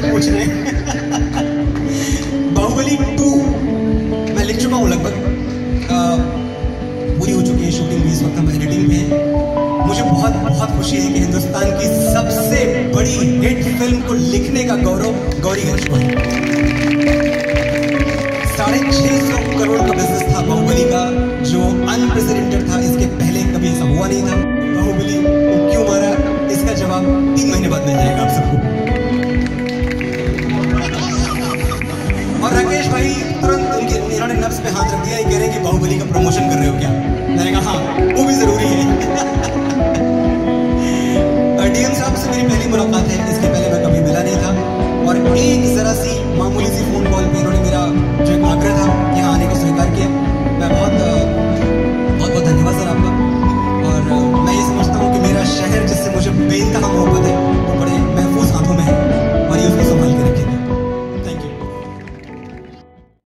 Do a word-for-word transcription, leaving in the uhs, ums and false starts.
पूछ रहे हैं। बाहुबली टू मैं लिख चुका हूँ लगभग, पूरी हो चुकी है शूटिंग भी, इस वक्त हम एडिटिंग में हैं। मुझे बहुत बहुत खुशी है कि हिंदुस्तान की सबसे बड़ी हिट फिल्म को लिखने का गौरव गौरी गणेश को है। साढ़े छह सौ करोड़ का बिजनेस था बाहुबली का, जो अनप्रेसिडेंटेड था, इसके पहले कभी ऐसा हुआ नहीं था। बाहुबली को क्यों मारा, इसका जवाब तीन महीने बाद मिल जाएगा आप सबको। और राकेश भाई तुरंत उनके इन्होंने नब्ज पे हाथ रख दिया, कह रहे हैं कि बाहुबली का प्रमोशन कर रहे हो क्या?